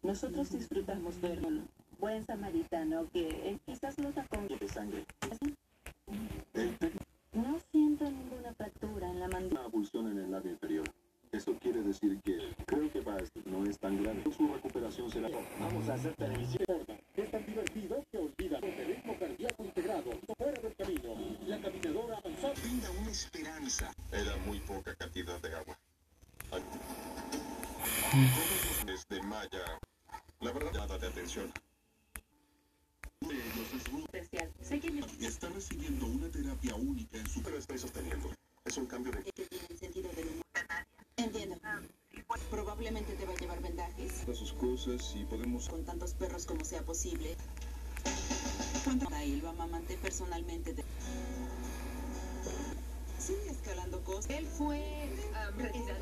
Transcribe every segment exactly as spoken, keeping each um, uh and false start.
Nosotros disfrutamos verlo. Buen samaritano que eh, quizás lo con de sangre. No siento ninguna fractura en la mandíbula. Una abulsión en el labio inferior. Eso quiere decir que creo que Bast no es tan grave. Su recuperación será... Vamos a hacer televisión. Es tan divertido que olvida el ritmo cardíaco integrado. Fuera del camino. La caminadora avanzada. Brinda una esperanza. Era muy poca cantidad de agua. Desde Maya. La verdad, nada de atención. Especial. Sé que me... Está recibiendo una terapia única en su... Pero estoy sosteniendo. Es un cambio de... Que tiene sentido del humor. Entiendo. Probablemente te va a llevar vendajes. sus cosas y podemos... Con tantos perros como sea posible. ¿Cuánto a él lo amamante personalmente? De... Sigue escalando cosas. Él fue um, retirado.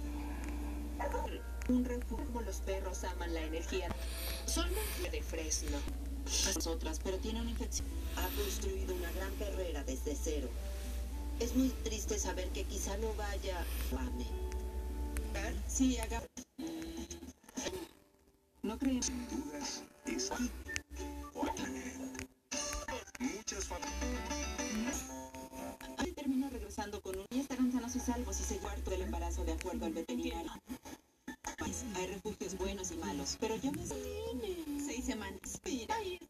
Un refugio como los perros aman la energía. Son magia de Fresno. Nosotras, pero tiene una infección. Ha construido una gran carrera desde cero. Es muy triste saber que quizá no vaya... Ame. Sí, haga... No creo. Sin dudas, es... Muchas familias... Ahí terminó regresando con un... Y estarán sanos y salvos y se cuarto del embarazo de acuerdo al veterinario. Hay refugios buenos y malos, pero yo me... Seis semanas. Mira,